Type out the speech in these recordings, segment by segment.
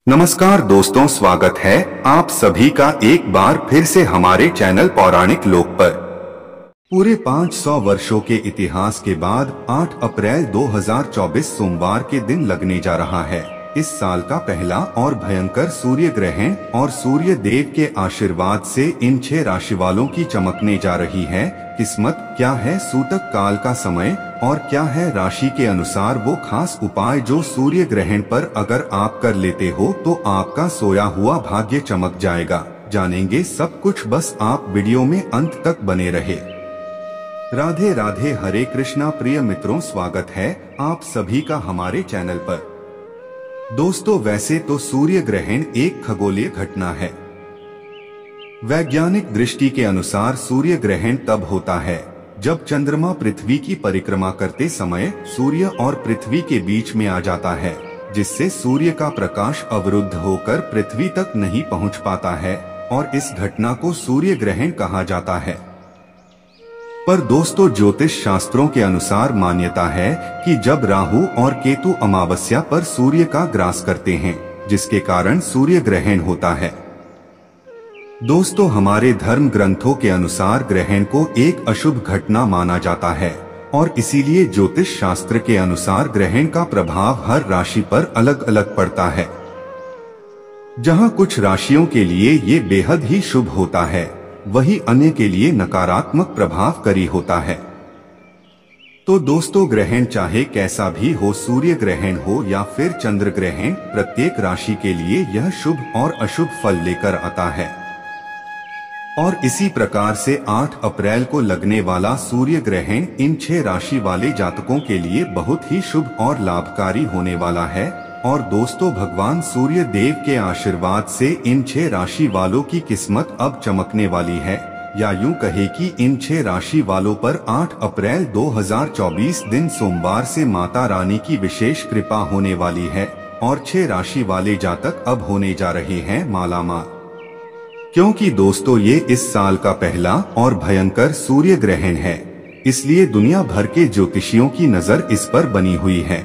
नमस्कार दोस्तों, स्वागत है आप सभी का एक बार फिर से हमारे चैनल पौराणिक लोक पर। पूरे 500 वर्षों के इतिहास के बाद 8 अप्रैल 2024 सोमवार के दिन लगने जा रहा है इस साल का पहला और भयंकर सूर्य ग्रहण। और सूर्य देव के आशीर्वाद से इन 6 राशि वालों की चमकने जा रही है किस्मत। क्या है सूतक काल का समय और क्या है राशि के अनुसार वो खास उपाय जो सूर्य ग्रहण पर अगर आप कर लेते हो तो आपका सोया हुआ भाग्य चमक जाएगा। जानेंगे सब कुछ, बस आप वीडियो में अंत तक बने रहे। राधे राधे, हरे कृष्णा। प्रिय मित्रों, स्वागत है आप सभी का हमारे चैनल पर। दोस्तों, वैसे तो सूर्य ग्रहण एक खगोलीय घटना है। वैज्ञानिक दृष्टि के अनुसार सूर्य ग्रहण तब होता है जब चंद्रमा पृथ्वी की परिक्रमा करते समय सूर्य और पृथ्वी के बीच में आ जाता है, जिससे सूर्य का प्रकाश अवरुद्ध होकर पृथ्वी तक नहीं पहुंच पाता है और इस घटना को सूर्य ग्रहण कहा जाता है। पर दोस्तों, ज्योतिष शास्त्रों के अनुसार मान्यता है कि जब राहु और केतु अमावस्या पर सूर्य का ग्रास करते हैं, जिसके कारण सूर्य ग्रहण होता है। दोस्तों, हमारे धर्म ग्रंथों के अनुसार ग्रहण को एक अशुभ घटना माना जाता है और इसीलिए ज्योतिष शास्त्र के अनुसार ग्रहण का प्रभाव हर राशि पर अलग अलग पड़ता है। जहां कुछ राशियों के लिए ये बेहद ही शुभ होता है, वही अन्य के लिए नकारात्मक प्रभावकारी होता है। तो दोस्तों, ग्रहण चाहे कैसा भी हो, सूर्य ग्रहण हो या फिर चंद्र ग्रहण, प्रत्येक राशि के लिए यह शुभ और अशुभ फल लेकर आता है। और इसी प्रकार से 8 अप्रैल को लगने वाला सूर्य ग्रहण इन 6 राशि वाले जातकों के लिए बहुत ही शुभ और लाभकारी होने वाला है। और दोस्तों, भगवान सूर्य देव के आशीर्वाद से इन 6 राशि वालों की किस्मत अब चमकने वाली है, या यूं कहे कि इन 6 राशि वालों पर 8 अप्रैल 2024 दिन सोमवार से माता रानी की विशेष कृपा होने वाली है और 6 राशि वाले जातक अब होने जा रहे हैं मालामाल। क्योंकि दोस्तों, ये इस साल का पहला और भयंकर सूर्य ग्रहण है, इसलिए दुनिया भर के ज्योतिषियों की नजर इस पर बनी हुई है।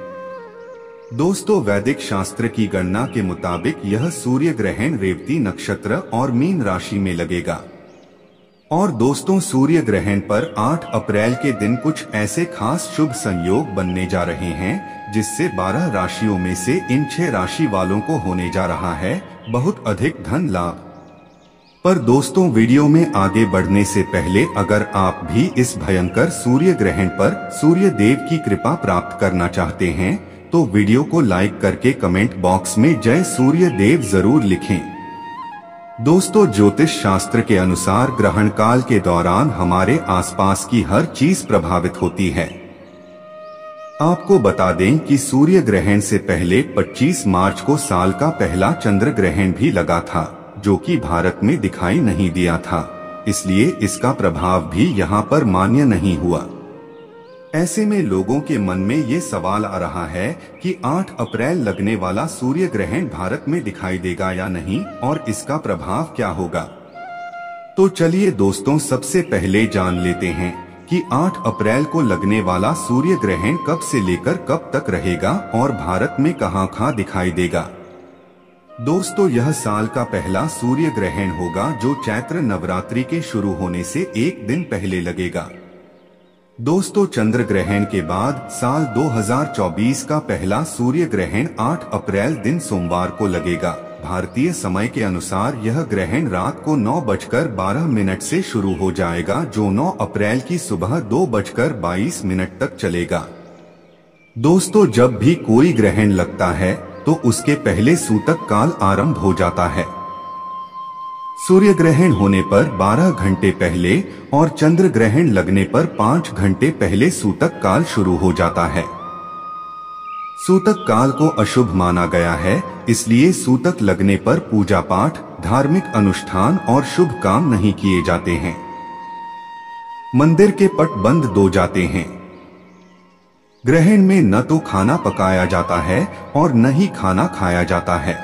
दोस्तों, वैदिक शास्त्र की गणना के मुताबिक यह सूर्य ग्रहण रेवती नक्षत्र और मीन राशि में लगेगा। और दोस्तों, सूर्य ग्रहण पर 8 अप्रैल के दिन कुछ ऐसे खास शुभ संयोग बनने जा रहे हैं जिससे 12 राशियों में से इन 6 राशि वालों को होने जा रहा है बहुत अधिक धन लाभ। पर दोस्तों, वीडियो में आगे बढ़ने से पहले अगर आप भी इस भयंकर सूर्य ग्रहण पर सूर्य देव की कृपा प्राप्त करना चाहते हैं तो वीडियो को लाइक करके कमेंट बॉक्स में जय सूर्य देव जरूर लिखें। दोस्तों, ज्योतिष शास्त्र के अनुसार ग्रहण काल के दौरान हमारे आसपास की हर चीज प्रभावित होती है। आपको बता दें कि सूर्य ग्रहण से पहले 25 मार्च को साल का पहला चंद्र ग्रहण भी लगा था, जो कि भारत में दिखाई नहीं दिया था, इसलिए इसका प्रभाव भी यहाँ पर मान्य नहीं हुआ। ऐसे में लोगों के मन में ये सवाल आ रहा है कि 8 अप्रैल लगने वाला सूर्य ग्रहण भारत में दिखाई देगा या नहीं और इसका प्रभाव क्या होगा। तो चलिए दोस्तों, सबसे पहले जान लेते हैं कि 8 अप्रैल को लगने वाला सूर्य ग्रहण कब से लेकर कब तक रहेगा और भारत में कहां दिखाई देगा। दोस्तों, यह साल का पहला सूर्य ग्रहण होगा जो चैत्र नवरात्रि के शुरू होने से एक दिन पहले लगेगा। दोस्तों, चंद्र ग्रहण के बाद साल 2024 का पहला सूर्य ग्रहण 8 अप्रैल दिन सोमवार को लगेगा। भारतीय समय के अनुसार यह ग्रहण रात को 9:12 से शुरू हो जाएगा, जो 9 अप्रैल की सुबह 2:22 तक चलेगा। दोस्तों, जब भी कोई ग्रहण लगता है तो उसके पहले सूतक काल आरंभ हो जाता है। सूर्य ग्रहण होने पर 12 घंटे पहले और चंद्र ग्रहण लगने पर 5 घंटे पहले सूतक काल शुरू हो जाता है। सूतक काल को अशुभ माना गया है, इसलिए सूतक लगने पर पूजा पाठ, धार्मिक अनुष्ठान और शुभ काम नहीं किए जाते हैं। मंदिर के पट बंद हो जाते हैं। ग्रहण में न तो खाना पकाया जाता है और न ही खाना खाया जाता है।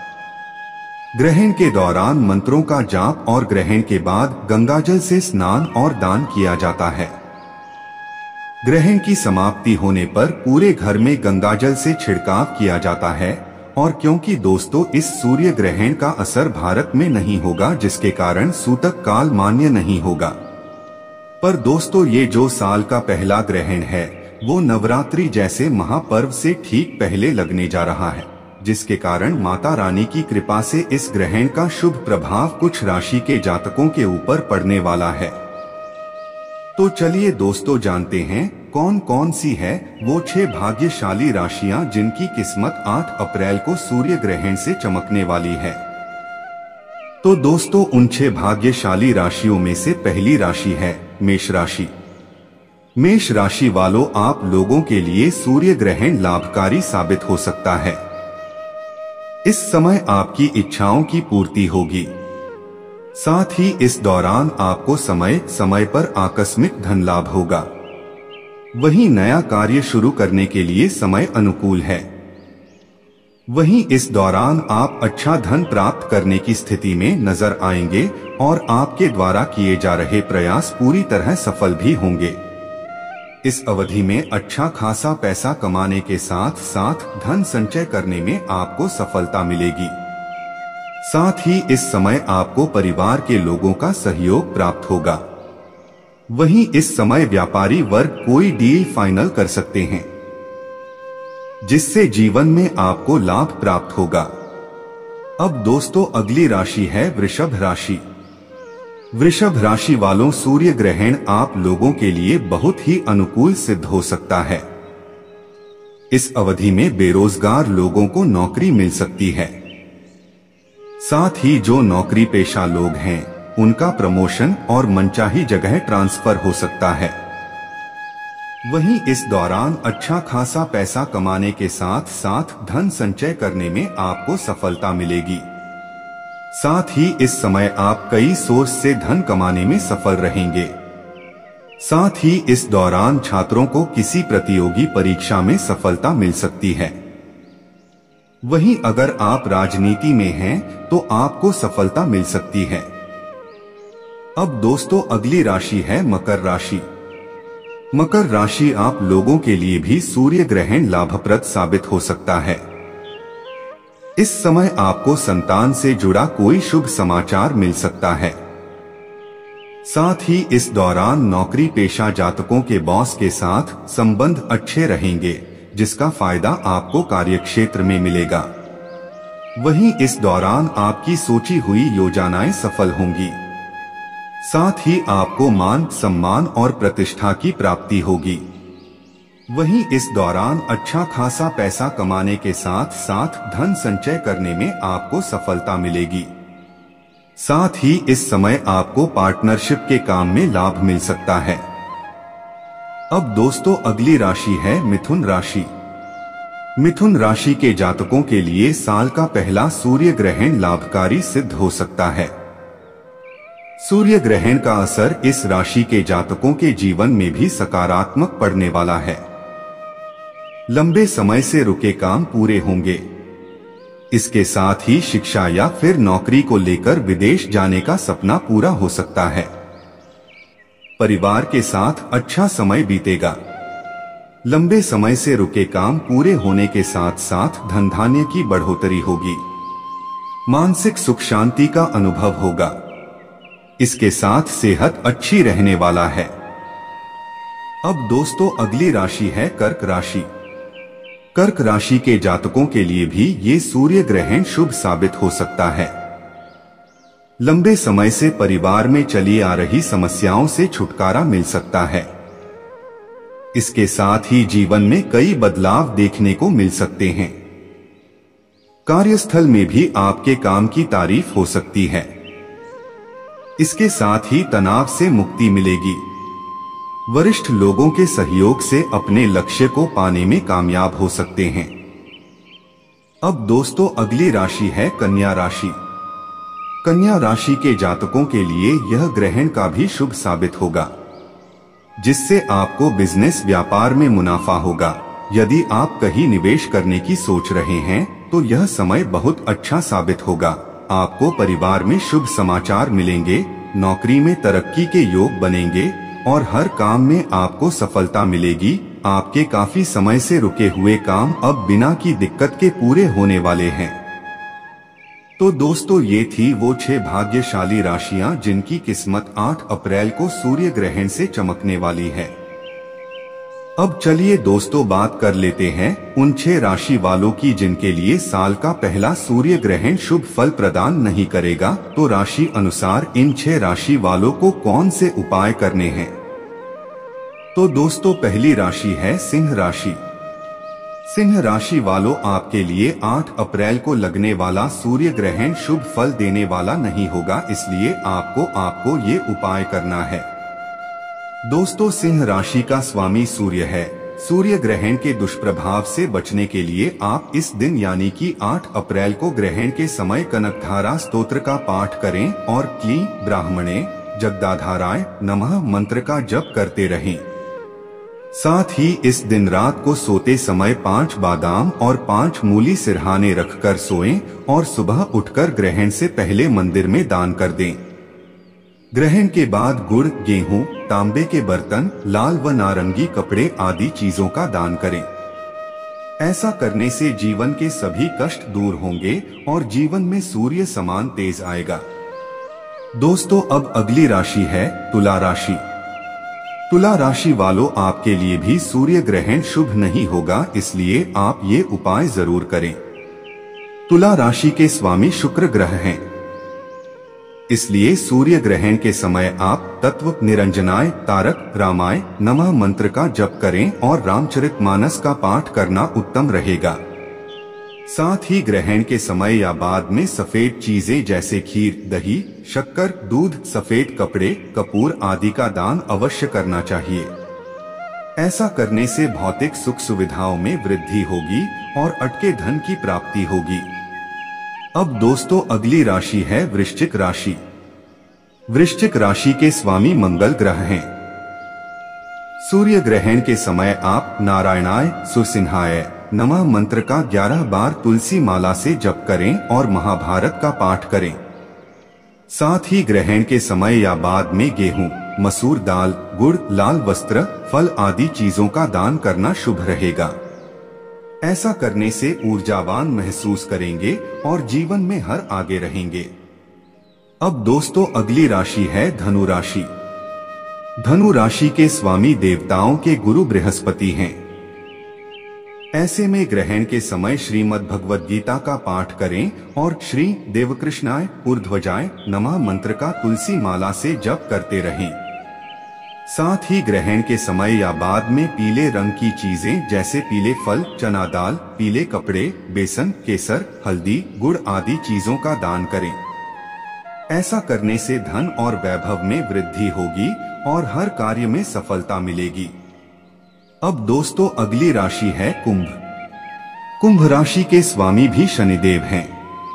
ग्रहण के दौरान मंत्रों का जाप और ग्रहण के बाद गंगाजल से स्नान और दान किया जाता है। ग्रहण की समाप्ति होने पर पूरे घर में गंगाजल से छिड़काव किया जाता है और क्योंकि दोस्तों इस सूर्य ग्रहण का असर भारत में नहीं होगा, जिसके कारण सूतक काल मान्य नहीं होगा। पर दोस्तों ये जो साल का पहला ग्रहण है वो नवरात्रि जैसे महापर्व से ठीक पहले लगने जा रहा है, जिसके कारण माता रानी की कृपा से इस ग्रहण का शुभ प्रभाव कुछ राशि के जातकों के ऊपर पड़ने वाला है। तो चलिए दोस्तों जानते हैं कौन कौन सी है वो 6 भाग्यशाली राशियां जिनकी किस्मत 8 अप्रैल को सूर्य ग्रहण से चमकने वाली है। तो दोस्तों उन 6 भाग्यशाली राशियों में से पहली राशि है मेष राशि। मेष राशि वालों, आप लोगों के लिए सूर्य ग्रहण लाभकारी साबित हो सकता है। इस समय आपकी इच्छाओं की पूर्ति होगी। साथ ही इस दौरान आपको समय समय पर आकस्मिक धन लाभ होगा। वहीं नया कार्य शुरू करने के लिए समय अनुकूल है। वहीं इस दौरान आप अच्छा धन प्राप्त करने की स्थिति में नजर आएंगे और आपके द्वारा किए जा रहे प्रयास पूरी तरह सफल भी होंगे। इस अवधि में अच्छा खासा पैसा कमाने के साथ साथ धन संचय करने में आपको सफलता मिलेगी। साथ ही इस समय आपको परिवार के लोगों का सहयोग प्राप्त होगा। वहीं इस समय व्यापारी वर्ग कोई डील फाइनल कर सकते हैं, जिससे जीवन में आपको लाभ प्राप्त होगा। अब दोस्तों अगली राशि है वृषभ राशि। वृषभ राशि वालों, सूर्य ग्रहण आप लोगों के लिए बहुत ही अनुकूल सिद्ध हो सकता है। इस अवधि में बेरोजगार लोगों को नौकरी मिल सकती है। साथ ही जो नौकरी पेशा लोग हैं उनका प्रमोशन और मनचाही जगह ट्रांसफर हो सकता है। वहीं इस दौरान अच्छा खासा पैसा कमाने के साथ साथ धन संचय करने में आपको सफलता मिलेगी। साथ ही इस समय आप कई सोर्स से धन कमाने में सफल रहेंगे। साथ ही इस दौरान छात्रों को किसी प्रतियोगी परीक्षा में सफलता मिल सकती है। वहीं अगर आप राजनीति में हैं तो आपको सफलता मिल सकती है। अब दोस्तों अगली राशि है मकर राशि। मकर राशि आप लोगों के लिए भी सूर्य ग्रहण लाभप्रद साबित हो सकता है। इस समय आपको संतान से जुड़ा कोई शुभ समाचार मिल सकता है। साथ ही इस दौरान नौकरी पेशा जातकों के बॉस के साथ संबंध अच्छे रहेंगे, जिसका फायदा आपको कार्यक्षेत्र में मिलेगा। वहीं इस दौरान आपकी सोची हुई योजनाएं सफल होंगी। साथ ही आपको मान सम्मान और प्रतिष्ठा की प्राप्ति होगी। वहीं इस दौरान अच्छा खासा पैसा कमाने के साथ साथ धन संचय करने में आपको सफलता मिलेगी। साथ ही इस समय आपको पार्टनरशिप के काम में लाभ मिल सकता है। अब दोस्तों अगली राशि है मिथुन राशि। मिथुन राशि के जातकों के लिए साल का पहला सूर्य ग्रहण लाभकारी सिद्ध हो सकता है। सूर्य ग्रहण का असर इस राशि के जातकों के जीवन में भी सकारात्मक पड़ने वाला है। लंबे समय से रुके काम पूरे होंगे। इसके साथ ही शिक्षा या फिर नौकरी को लेकर विदेश जाने का सपना पूरा हो सकता है। परिवार के साथ अच्छा समय बीतेगा। लंबे समय से रुके काम पूरे होने के साथ साथ धन धान्य की बढ़ोतरी होगी। मानसिक सुख शांति का अनुभव होगा। इसके साथ सेहत अच्छी रहने वाला है। अब दोस्तों अगली राशि है कर्क राशि। कर्क राशि के जातकों के लिए भी ये सूर्य ग्रहण शुभ साबित हो सकता है। लंबे समय से परिवार में चली आ रही समस्याओं से छुटकारा मिल सकता है। इसके साथ ही जीवन में कई बदलाव देखने को मिल सकते हैं। कार्यस्थल में भी आपके काम की तारीफ हो सकती है। इसके साथ ही तनाव से मुक्ति मिलेगी। वरिष्ठ लोगों के सहयोग से अपने लक्ष्य को पाने में कामयाब हो सकते हैं। अब दोस्तों अगली राशि है कन्या राशि। कन्या राशि के जातकों के लिए यह ग्रहण का भी शुभ साबित होगा, जिससे आपको बिजनेस व्यापार में मुनाफा होगा। यदि आप कहीं निवेश करने की सोच रहे हैं तो यह समय बहुत अच्छा साबित होगा। आपको परिवार में शुभ समाचार मिलेंगे, नौकरी में तरक्की के योग बनेंगे और हर काम में आपको सफलता मिलेगी। आपके काफी समय से रुके हुए काम अब बिना की दिक्कत के पूरे होने वाले हैं। तो दोस्तों, ये थी वो 6 भाग्यशाली राशियां जिनकी किस्मत 8 अप्रैल को सूर्य ग्रहण से चमकने वाली है। अब चलिए दोस्तों, बात कर लेते हैं उन 6 राशि वालों की जिनके लिए साल का पहला सूर्य ग्रहण शुभ फल प्रदान नहीं करेगा। तो राशि अनुसार इन 6 राशि वालों को कौन से उपाय करने हैं। तो दोस्तों, पहली राशि है सिंह राशि। सिंह राशि वालों, आपके लिए 8 अप्रैल को लगने वाला सूर्य ग्रहण शुभ फल देने वाला नहीं होगा, इसलिए आपको ये उपाय करना है। दोस्तों, सिंह राशि का स्वामी सूर्य है। सूर्य ग्रहण के दुष्प्रभाव से बचने के लिए आप इस दिन यानी कि 8 अप्रैल को ग्रहण के समय कनकधारा स्तोत्र का पाठ करें और क्लीं ब्राह्मणे जगदाधाराय नमः मंत्र का जप करते रहें। साथ ही इस दिन रात को सोते समय 5 बादाम और 5 मूली सिरहाने रखकर सोएं और सुबह उठकर ग्रहण से पहले मंदिर में दान कर दें। ग्रहण के बाद गुड़, गेहूं, तांबे के बर्तन, लाल व नारंगी कपड़े आदि चीजों का दान करें। ऐसा करने से जीवन के सभी कष्ट दूर होंगे और जीवन में सूर्य समान तेज आएगा। दोस्तों, अब अगली राशि है तुला राशि। तुला राशि वालों, आपके लिए भी सूर्य ग्रहण शुभ नहीं होगा, इसलिए आप ये उपाय जरूर करें। तुला राशि के स्वामी शुक्र ग्रह हैं, इसलिए सूर्य ग्रहण के समय आप तत्व निरंजनाय तारक रामाय नमः मंत्र का जप करें और रामचरितमानस का पाठ करना उत्तम रहेगा। साथ ही ग्रहण के समय या बाद में सफेद चीजें जैसे खीर, दही, शक्कर, दूध, सफेद कपड़े, कपूर आदि का दान अवश्य करना चाहिए। ऐसा करने से भौतिक सुख सुविधाओं में वृद्धि होगी और अटके धन की प्राप्ति होगी। अब दोस्तों, अगली राशि है वृश्चिक राशि। वृश्चिक राशि के स्वामी मंगल ग्रह हैं। सूर्य ग्रहण के समय आप नारायणाय सुरसिंहाय नमः मंत्र का 11 बार तुलसी माला से जप करें और महाभारत का पाठ करें। साथ ही ग्रहण के समय या बाद में गेहूं, मसूर दाल, गुड़, लाल वस्त्र, फल आदि चीजों का दान करना शुभ रहेगा। ऐसा करने से ऊर्जावान महसूस करेंगे और जीवन में हर आगे रहेंगे। अब दोस्तों, अगली राशि है धनु राशि। धनु राशि के स्वामी देवताओं के गुरु बृहस्पति हैं। ऐसे में ग्रहण के समय श्रीमद् भगवद गीता का पाठ करें और श्री देवकृष्णाय ऊर्ध्वजाय नमः मंत्र का तुलसी माला से जप करते रहें। साथ ही ग्रहण के समय या बाद में पीले रंग की चीजें जैसे पीले फल, चना दाल, पीले कपड़े, बेसन, केसर, हल्दी, गुड़ आदि चीजों का दान करें। ऐसा करने से धन और वैभव में वृद्धि होगी और हर कार्य में सफलता मिलेगी। अब दोस्तों, अगली राशि है कुंभ। कुंभ राशि के स्वामी भी शनिदेव हैं।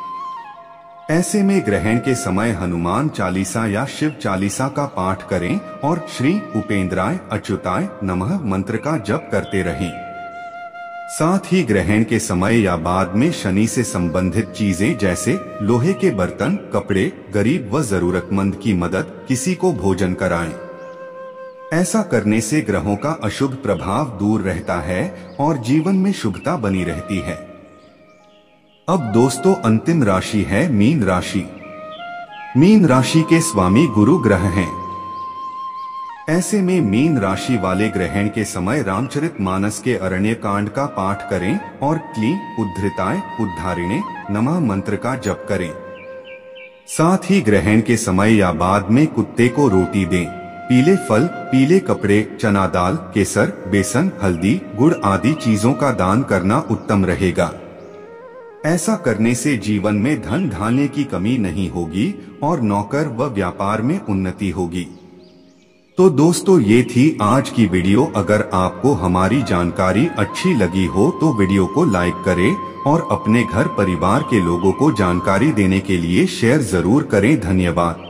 ऐसे में ग्रहण के समय हनुमान चालीसा या शिव चालीसा का पाठ करें और श्री उपेंद्राय अच्युताय नमः मंत्र का जप करते रहें। साथ ही ग्रहण के समय या बाद में शनि से संबंधित चीजें जैसे लोहे के बर्तन, कपड़े, गरीब व जरूरतमंद की मदद, किसी को भोजन कराएं। ऐसा करने से ग्रहों का अशुभ प्रभाव दूर रहता है और जीवन में शुभता बनी रहती है। अब दोस्तों, अंतिम राशि है मीन राशि। मीन राशि के स्वामी गुरु ग्रह हैं। ऐसे में मीन राशि वाले ग्रहण के समय रामचरितमानस के अरण्य कांड का पाठ करें और क्लीं उद्धृताय उद्धारिणे नमः मंत्र का जप करें। साथ ही ग्रहण के समय या बाद में कुत्ते को रोटी दें। पीले फल, पीले कपड़े, चना दाल, केसर, बेसन, हल्दी, गुड़ आदि चीजों का दान करना उत्तम रहेगा। ऐसा करने से जीवन में धन धान्य की कमी नहीं होगी और नौकर व व्यापार में उन्नति होगी। तो दोस्तों, ये थी आज की वीडियो। अगर आपको हमारी जानकारी अच्छी लगी हो तो वीडियो को लाइक करें और अपने घर परिवार के लोगों को जानकारी देने के लिए शेयर जरूर करें। धन्यवाद।